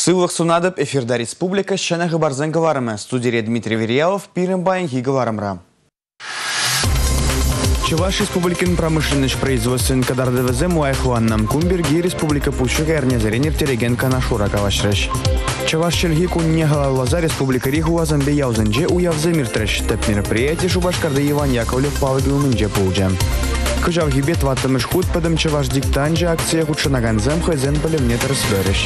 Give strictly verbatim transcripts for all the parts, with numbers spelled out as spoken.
Сылық сунадып эфирда республика шанағы барзан говорымы. Студия Дмитрий Верьялов, пирен байынхи говорымра. Чуваш республикин промышленность производственный кадрды везем уайхуаннам Кумберги республика пущуга эрнезеренер тереген канашура кавашреш. Чуваш шельги кунне галалаза республика Риху азамбе яузенже уявзе миртреш. Теп мероприятие Шубашкарды Иван Яковлев павыгылмынже пулже. Кыжав гибет ватымыш худ падым чуваш диктанже акция худшынаганзам хозен полевнет расбереш.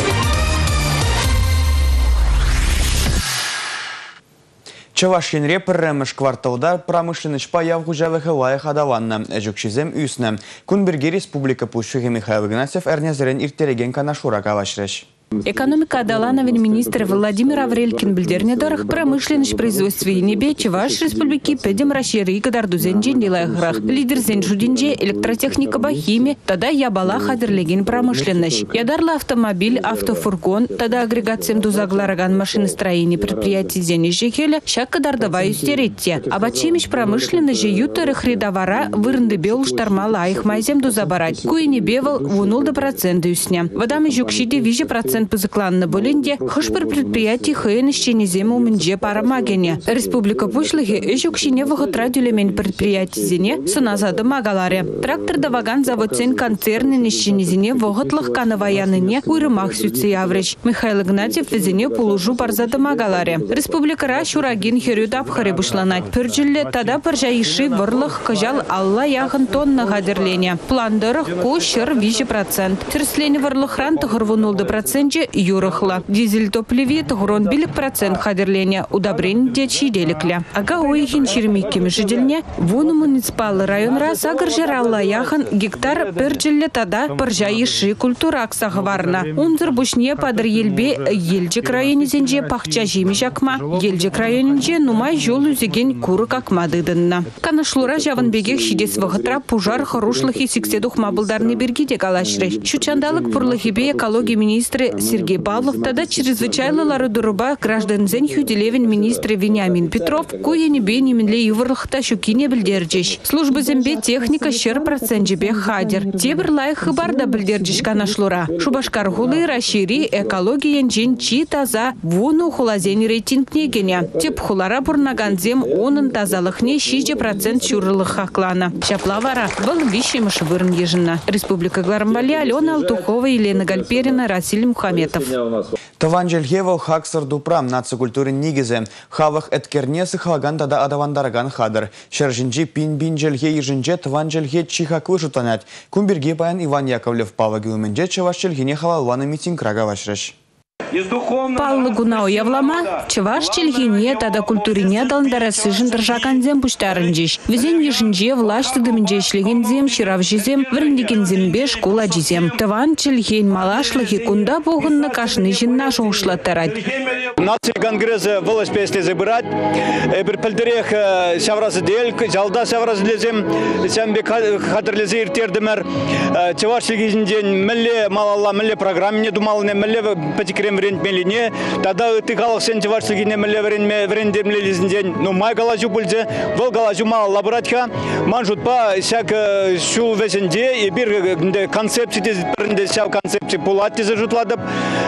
Чавашин репрремыш кварталда промышленность паяв гужавых лаях адаланна. Эжукшизем үсне. Кунберги республика пущуги Михаил Игнатьев эрнезерен иртереген канашура кавашреш. Экономика Адалановин министр Владимир Аврелькин бильдернедорах промышленность производства и небе Чуваш республики педем расширы и кадардузен джендилайхрах. Лидер зенжудинже электротехника бахими, тогда ябала хадерлеген промышленность. Ядарла автомобиль, автофургон, тогда агрегациям дузаглараган машиностроения предприятий зенежи хеля, щак кадардаваю стеретте. Абачимиш промышленность же ютерых рядовара вырнды бел штармала их майзем дузабарать. Куи не бевал вунул до процента юсня. Водам и жукшите виже процент позаклан на Боленде, хошпер предприятий хэйн ищени зему менже парамагене. Республика Пушлыхи эжукшине вахотрадюлемен предприятий зене суназада магаларе. Трактор да ваган заводцен концерны нищени зене вахотлых канаваяныне уйрымах сюцы явреч. Михаил Игнатьев зене полужу парзада магаларе. Республика Ра шурагин херюд абхаре бушланать. Пырджиле тада паржаиши варлых кажал алла яхан тонна гадерлене. Пландырых кошер виже процент. Терслени варлых ран тахарвунул до процент юрахла. Дизель топливе тагурон билик процент хадерления удобрень дечи деликля. Ага ойхин чермиккими жидельне вуну муниципал район раз агаржаралла яхан гектар перджиле тада паржаиши культура аксахварна. Унзыр бушне падр елбе елджик районе зенже пахча жемиш акма. Елджик районенже нумай жол үзеген курык акма дыдынна. Канашлура жаванбегех шидес вахытра пужар хорошлыхи сикседух мабылдарны бергиде калашреш. Шучандалык пурлыхибе экология министры Сергей Павлов, тогда чрезвычайно ларудуруба граждан зенхю делевин министр Вениамин Петров, куя небе немедле юварлахта щукине бельдерджиш. Служба зембе техника щер процент жебе хадер. Тебр лайх хыбарда бельдерджишка нашлура. Шубашкар хулы расшири экология янчен чи таза вуну хулазень рейтинг негеня. Теп хулара бурнаганзем онын тазалыхне шиже процент чурлых хаклана. Шаплавара был вишимыш вырн ежина. Республика Гларамбали, Алена Алтухова, Елена Гальперина, Расиль Мухаммедов. Таванжельгевал хаксар дупрам нацикультуры нигизе. Хавах эткернесы халаган тада адавандараган хадыр. Шержинджи пин-бинжельге ежинже таванжельге чихаклы жутанять. Кумберге баян Иван Яковлев павагылменже чавашчельгене халалваны митинг рагавашреш. Паллы гунау явлама, чаваш чельгине тада культурине далындара сыжын держакан зем пуштарынжиш. Везен ежинже влашты дымынже шлеген зем, ширав жезем, врындеген зембе школа жезем. Таван чельген малашлыхи кунда богынны кашны жинна шоушлаттарать. Нация конгресса волос песни забирать. Бір пілдірех сявразы дель, жалда сявразы лезем, сәмбе хадырлезе иртердімер. Чаваш чельгенжен мүлі малалла, мүлі программіне думалыне, мүлі пәтікрем врендмелине, тогда ты галах сен чавашсыгине мүлі врендемлелізінден, ну май галажу бүлзе, вол галажу малалла бұратха, манжутпа сяк шу весенде, и бір концепции, бірінде сяв концепции пулатти зажутладып,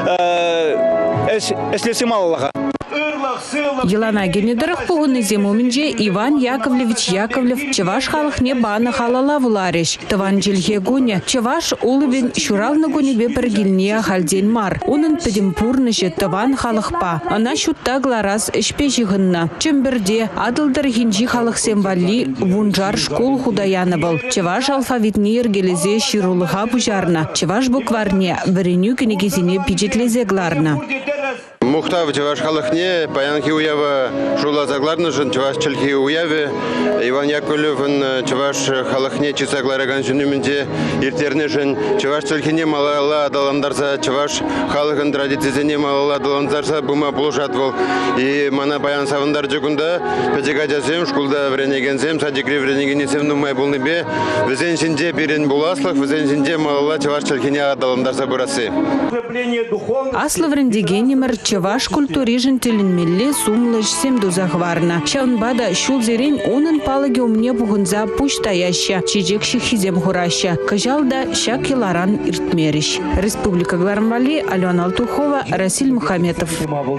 эслесі малалаға. Елана генедерах пугуны земуминже Иван Яковлевич Яковлев чаваш халахне бана халала вулариш. Таван жильге гуня чаваш улыбин шуралны гунебе пергильне хальден мар. Унын педимпурныше таван халахпа. Она шутта гларас эшпе жигынна. Чемберде адылдар хинжи халах семвали вунжар школ худаяны был. Чаваш алфавитни ергелезе ширулыха пужарна. Чаваш букварне вареню кенегезине пиджетлезе гларна. Мухтав чаваш халахне, паянки уява шула загларны жын чаваш чельхи уяве, Иван Яковлев чаваш халахне чисаглараган жынымінде иртерне жын чаваш чельхине малала адаландарса, чаваш халахын традицизене малала адаландарса бума булушатвал. И мана паян савандар жүгінда, педагогизем, школда вренегензем, садикри вренегенесем нумай болныбе, візен жінде берен буласлық, візен жінде малала чаваш чельхине адаландарса бурасы. Аслы врендегенемер чаваш культурижен теленмелле сумлыш семдузах варна. Шаунбада шулзерен унын палаги умне бугунза пуштаяща, чижекши хизем хураща. Кажалда шак еларан иртмериш. Республика Гларамвали, Алена Алтухова, Расиль Мухаметов.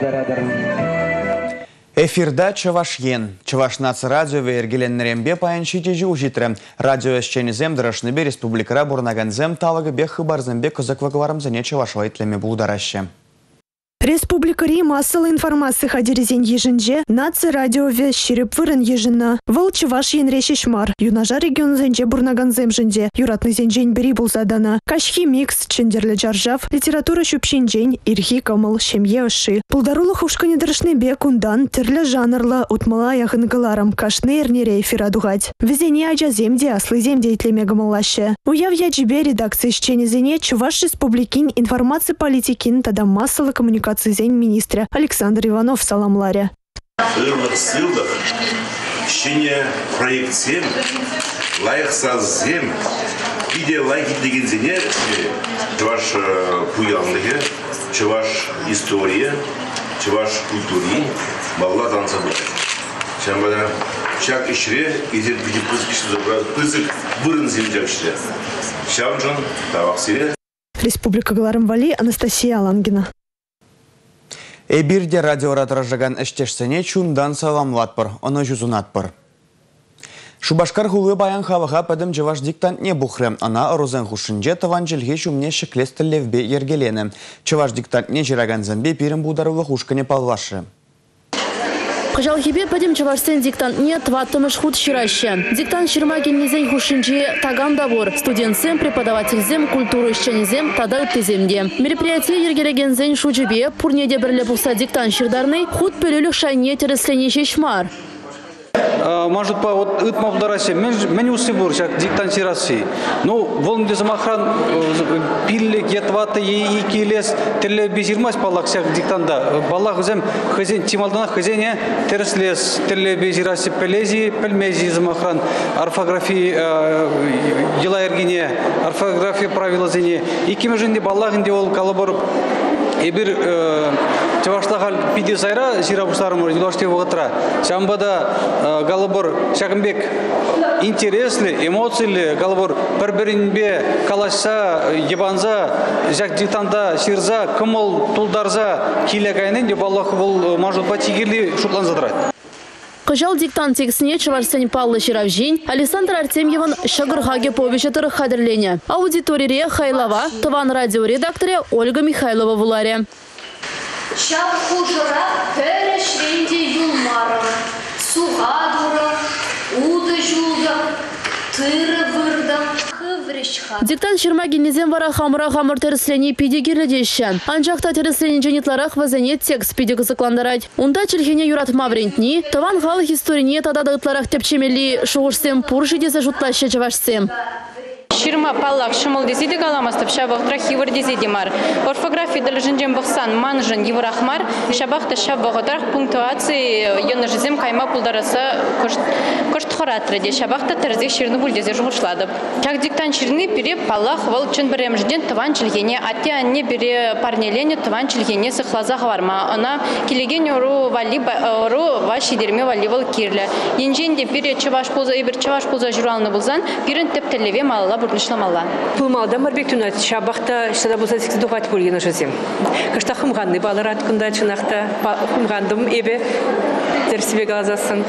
Эфирда Чаваш ен. Чаваш нац радио вергеленнерембе паянчи тежи ужитры. Радио эшченезем дырашныбе республикара бурнаганзем талага бех хыбарзембе козаквагварамзане Чавашва итлеме булдараще. Республика Ри массовой информации хадерезен ежинже, наци радио вес ширип вырын ежина. Выл Чаваш енреши шмар. Юнажа регион зенже бурнаганзем жинже. Юратный зенжень бери булзадана. Кашхи микс, чендерле джаржав, литература шупшинжень, ирхи камыл, шемье оши. Пулдарулы хушкани дырышнебе кундан, терле жанрла, утмала яхынгаларам, кашны эрнере эфира дугать. Везене аджа земде, аслы земде итлеме гамалаще. Уяв яджибе редакции исченезене Чуваш республикин информации политикин тада массовой коммуникации зень министра Александр Иванов саламларе. Ырлық сылдық, шене проект зем, лайық саз зем, иде лайық деген зене, Чуваш пуялындығы, Чуваш история, Чуваш культури, балла танса бұл. Шамбада шак ішіре, етер біде пызық бұрын зем жакшыре. Шавжан, табақ сире. Республика Гларамвали, Анастасия Алангина. Эбирде радиоратора жаган эштешсене чундан саламлатпыр, оны жүзунатпыр. Шубашкар хулы баян хаваға пәдім жываш диктант не бұхры. Ана ұрызен хушынже таван жылге шумне шеклестілевбе ергелені. Чываш диктант не жираган зәмбе пирім бударылы хушкане палвашы. Кажалхибе падим Чавашсен диктант не тваттымыш худ шираще. Диктант ширмаген незен хушинчи таган дабор. Студентсем, преподавательзем, культуру исченезем, тада үттеземде. Мероприятие ергерегензен шуджибе, пурнеде бірле бұлса диктант ширдарный, худ пөлілік шайне тереслене шешмар. Может, по вот это мавдарасе, меню сибур, как диктантирasi. Ну, волн дезмахран пилле гетваты и килес телебизирмас палак всех диктанда. Балах зем хозяин тималдана хозяине тереслес телебизираси пелези пельмези замахран орфографии дела эргине орфографии правила зене. И кимежинде балах инде ол калабор Эбир Чаваштахал пиди сайра сирабустарым юлаште вогатра. Шамбада галабор шагымбек интересли, эмоцияли галабор бір-бірінбе калашса, ебанза, жак диктанда ширза, кымыл тулдарза килегайнен деп Аллах бұл мажутба тигерли шутланзадырат. Кажал диктант текстіне Чавашсен Павлы Ширавжин, Александр Артемьеван Шагырхаге повещатыр хадерлене. Аудитория Хайлова, Таван радиоредакторе Ольга Михайлова Вуларе. Шап хужыра перешренде юлмарым, суғадуры, уды жулды, тыры вырдым. Диктант ширмагенезен вара хамыра хамыр тереслене пидегерлі деші. Анжақта тереслене женетларах вазене текст пидегі зықландарать. Унда челхене юрат маврентни, таван халық историне тададығытларах тепчемели шуғырсем пуржи десе жұтлашы жавашсем. Ширма паллах шымыл дезиді галамастып шабақ трахивыр дезиді мар. Орфография ділжінжен бұқсан манжын еврахмар, шабақты шабақ отрақ пунктуации йоны жызем кайма пулдарасы көшт хоратыры де шабақты тәрізек ширны бұл дезе жұғышладып. Чак диктан ширны пире паллах вал чын бірем жден тыван чілгене, атте анне бире парнелене тыван чілгене сықлазақ варма. Она келеген ору вали ору ваши дерме вали вал кирлі. Енженде пире чываш пулза, ебір чываш пулза журалны бұлзан, пирін тептелеве малала бурнышламалла. Пулмалда марбек тунат шабақта шада болса сексі дұғат көрген ұшызем. Кышта хымғанды баларат күнда чынақта хымғандым ебе дәрсібе қалазасын.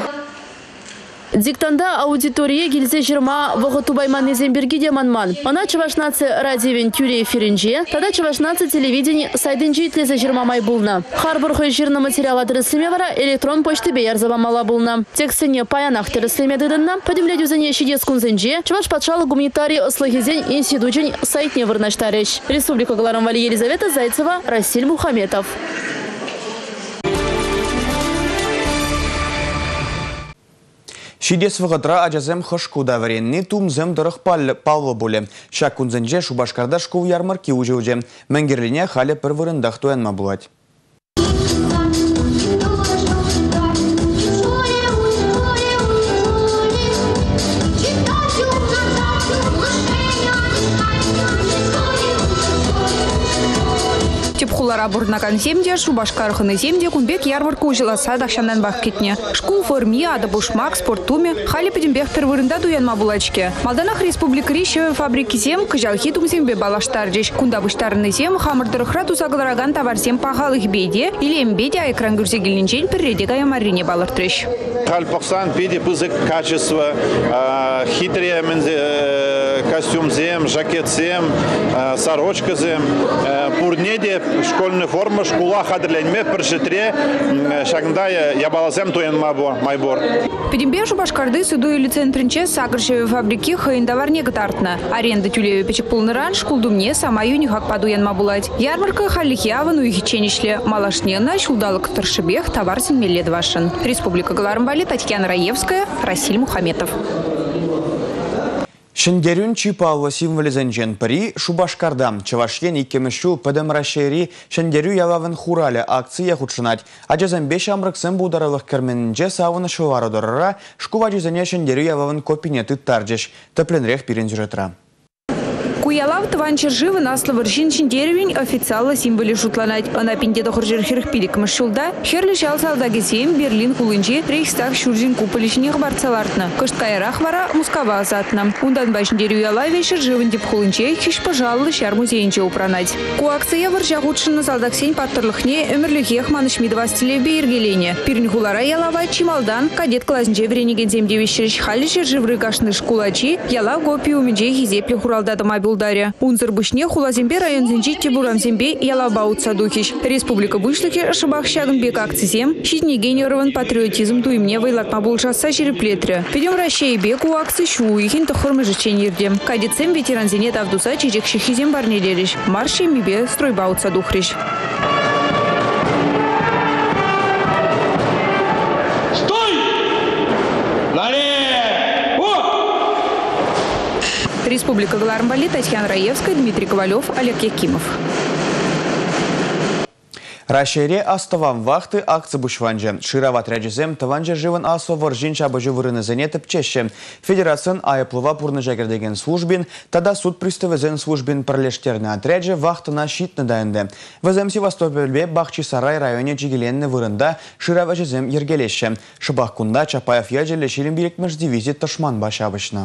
Диктанда аудитория келзе жирма вғыту байман неземберге деманман. Ана Чавашнацы радиовен тюре эфирінже, тада Чавашнацы телевидение сайдынжи итлезе жирма май булна. Харбурхы жирны материал адреслеме вара электрон почты бейер забамала булна. Текстіне паянақ тереслеме дыдынна, подемлядю зане шидес кунзенже, Чаваш патшалы гуманитарий слахизень институтень сайтне вырнаштареш. Республика Гларамвали, Елизавета Зайцева, Расиль Мухаметов. Шидес вғытра ажазем хышку даваренни тумзем дырық паллы боле. Шак күнзенже Шубашкарда шкул ярмарки уже уже. Мәнгерліне халі пір вырындақ туянма бұлад. Тепхулара бурнакан земде, шубашкарханы земде, кунбек ярмарка ужыласа дахшандан бақ кетне. Шкул форми, ады бушмак, спортуме, хали педембех первырында дуянма булачке. Малданах республикари шеве фабрики зем, кыжалхи тумзембе балаштардыш. Кунда буштарны зем, хамырдырыхра тусагылараган товарзем пахалых бейде, или эмбеде айкран гүрзегілінчен перредега ямарине балыртырыш. Кальпоксан пиди пызык качества, хитрее костюм зем, жакет зем, сорочка зем, пурнеде школьная форма, школа хадырленме, першетре, шагндая ябалазем туен майбор. Педембе шубашкарды суду или центринче сагршеве фабрики хайндаварне гатартна. Аренда тюлеве печек полныран шкулдумне сама юнихак падуен мабулать. Ярмарка халихиавану и хиченишле. Малашнена шулдалык торшебех товар зимелед вашен. Республика Галармбали, Татьяна Раевская, Расиль Мухаметов. Шендерюн чипалва символизенчен пари Шубашкардам. Чавашен и кемешу падам расшири шендерю ялавын хурале акция худшинать. А джазамбеш амраксен бударалых керменнже савына шувародорра шкува джазане шендерю ялавын копинеты тарджеш. Тепленрех пирензюретра. Куялав тванчер живы на словарщин шендерюнь официально символи шутланать. Она пинде до хоржерхерх пилик машулда. Хер лишал салдагесем Берлин кулынчи рейхстаг шуржин куполичних барцалартна. Кышткайрах вара мускава азатна. Ундан бай шендерю ялаве шер живын деп хулынче хиш пожалуй шар музейнче упранать. Ку акция варжа худшина салдаксень паттарлыхне өмірліхех манышмидова стилебе ергелене. Пирнихулара ялава чималдан кадет клазнче вренеген земдевищерш хали шер живры гашны шкулачи яла гопи умеджей хизепле хуралдада мобил Дарья. Унзер бышне хулазембе район зенчи Тибурамзембе ялабаут садухиш. Республика Бышлыхе шабахщагнбек акцизем, щитни генерован патриотизм туимне вайлатма булшаса череплетре. Пойдем ращей беку акци шуихин тохормы жеченирдем. Кадетсем ветеран зенет авдуса чечек шихизем барнелериш. Марши мибе стройбаут садухриш. Республика Галармбали, Татьяна Раевская, Дмитрий Ковалев, Олег Якимов. Рашере аставам вахты акция бушванже. Ширават ряджизем таванже живан асо варжин чабажу вырыны занетып чеще. Федерацион айыплыва пурны жагердеген службин, тада суд приставезен службин пролештерны отряджи вахтына щитны дайынды. Вазем Севастопольбе Бахчи Сарай районе жигеленны вырында ширавачизем ергелеше. Шыбахкунда Чапаев яджеле шилин бирекмеш дивизит ташман башабышна.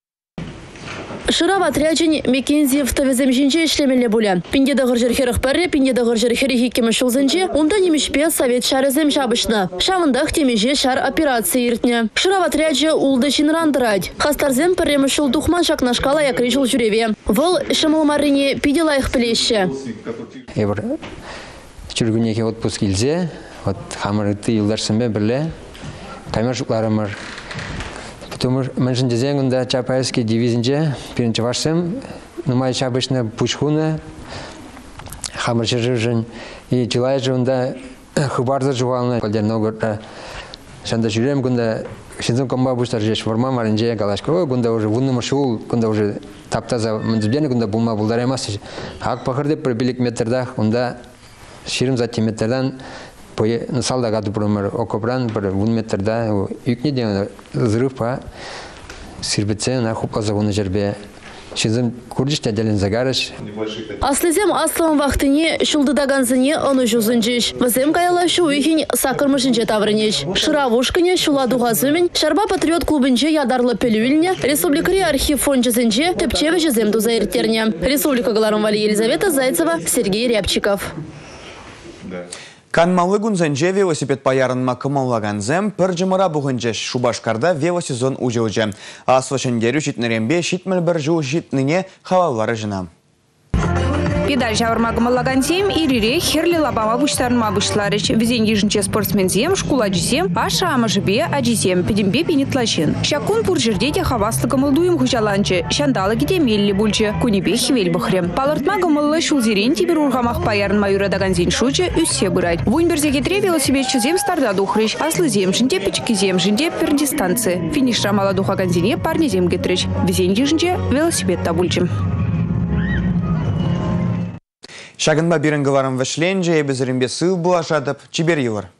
Шырав отряджень Мекензи в тавеземжинче ишлемеле буля. Пинде дагыр жерхерых перре, пинде дагыр жерхерихи кемешулзенче, онда немешпе совет шарезем шабышна. Шавындах темеже шар операции иртне. Шырав отряджа улды чинрандырать. Хастарзем перремешул духман шакнашкала якрижул жюреве. Вол шамалмарине пидела их плеще. Эвр чургунеке отпуск илзе, вот хамырыты юлдарсымбе бірле, камершукларымыр. Тумур меншин дезенгунда Чапаевский дивизинже пиринче вашсем, нумай чабышна пучхуна, хамырчы жыржын, и чилай жында хыбарда жуална, калдер ногорда, шанда жүрем гунда шинзым комба буштар жеш форма маринже галашко, гунда уже вунны маршул, гунда уже таптаза мандзубдені гунда булма булдаремас. Хак пахырды бір билік метрдах, гунда ширим зати метрдан, Салда гаду промер окопран бір вун метрда юкне ден взрыв па сирбеце на хупа загоны жербе. Шизм курдиш тәделен загарыш. Аслезем аслан вақтыне шулдыдаганзыне оны жузынжиш. Вазем каялашу уйхин сакырмышынче таврынеш. Шыравушкыне шуладуғазымен Шарба патриот клубынче ядарлы пелюильне Республикари архив фончызынче тепчеве жезем дузаиртерне. Республика Галармбали, Елизавета Зайцева, Сергей Рябчиков. Канмалы гунзенже велосипед паярынма кымаллаганзем пір жымыра бұғынже Шубашкарда велосезон ужылже. Асва шендерю шитнерембе шитмел бір жыл шитныне халалары жына. Педаль жавырмагымалаган зем ирире херли лабама буштарынма бушларыч. Везен ежінче спортсмензем, шкуладжизем, аша амажыбе аджизем, педембе пенитлачен. Шакун пуржердете хавастлыгымылдуем хужаланче, шандалы гиде мелли бульче, кунебе хивель бахрем. Палыртмагымылы шулзерен тибер ургамах паярынма юрадаган зен шуче үссе бырать. Вуньберзегетре велосипедчизем старда духрыч, аслы земжінде, печкизем жінде пер дистанции. Финиш рамала духаган зене парнезем гетрыч. Везен ежінче велосипед табульчем. Шагынба бирінгі варым вішленже, ебізірінбе сыл бұлашадып, чибер елір.